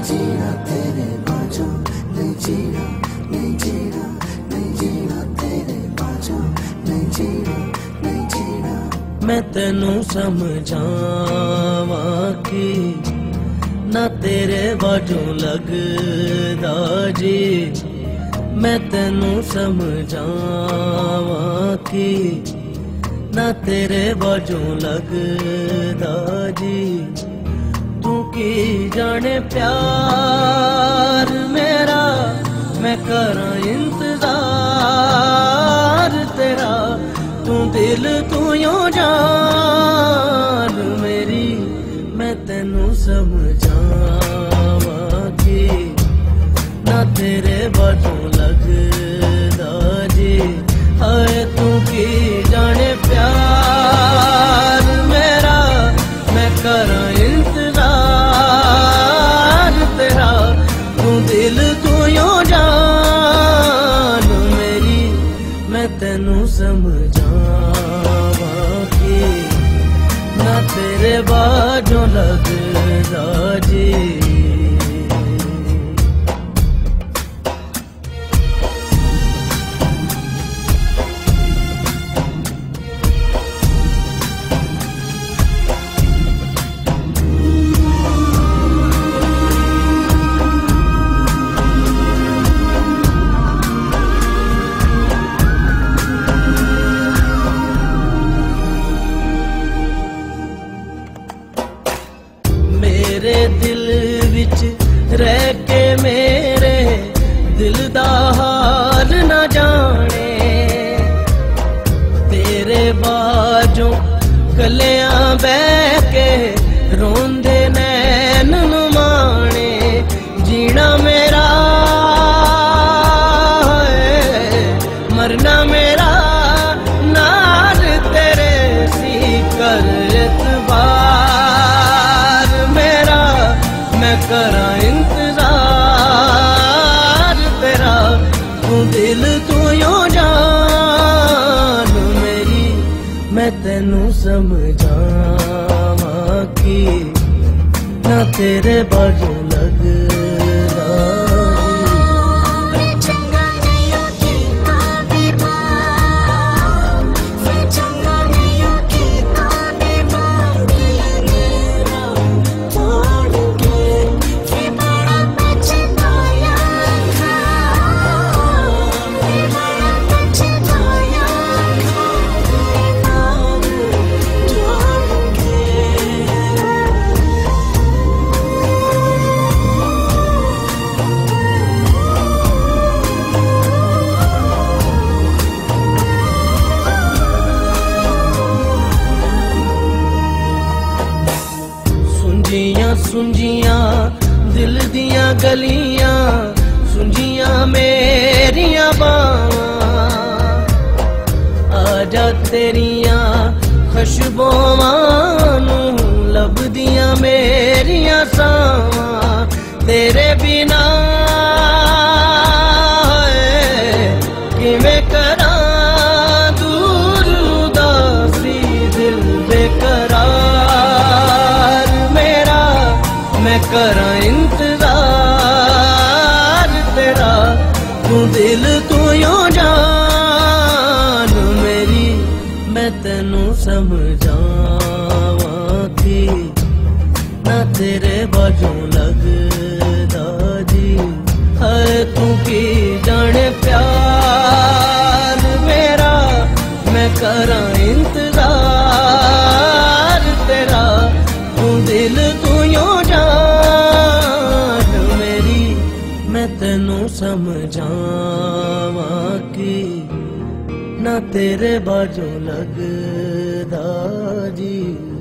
जीना तेरे बाजों, नहीं जीना, नहीं जीना, नहीं जीना तेरे बाजों, नहीं जीना, नहीं जीना। मैं तेनू समझावा कि ना तेरे बाजों लगदा जी, मैं तेनू समझावा कि ना तेरे बाजों लगदा जी। तू की जाने प्यार मेरा, मैं करा इंतजार तेरा। तू दिल तू यूं जान मेरी, मैं तेनू समझावा कि ना तेरे बाजों लगदा जी। हाय तू की जाने प्यार मेरा, मैं करा इंतजार तेरा। तू दिल तू यूं जान मेरी, मैं तेनू समझावा कि ना तेरे बाजों लगदा जी। मेरे दिल विच रह के मेरे दिल दा हाल न जाने, तेरे बाजों कलियां बह के रोंदे नैन नुमाने। जीना मेरा है, मरना मेरा नाल तेरे सी कर एतबार मेरा, मैं करा इंतजार तेरा। तू दिल तू यूं जान मेरी, मैं तेनू समझावा कि ना तेरे बाजों लगदा। सुंजियां दिल दियां गलियां, सुंजियां मेरियां बावां। आजा तेरियां खुशबुआं नू लभदियां मेरियां सावां। तेरे बिना किवें करां दूर उदासी दिल बेकरार मेरा, मैं करा इंतजार तेरा। तू दिल तू यूं जान मेरी, मैं तेनू समझावा कि ना तेरे बाजों लगदा जी। हाय तू की जाने प्यार मेरा, मैं करा इंतजार तेरा। तू दिल तू यूं जान मेरी, मैं तेनू समझावा कि ना तेरे बाजों लगदा जी।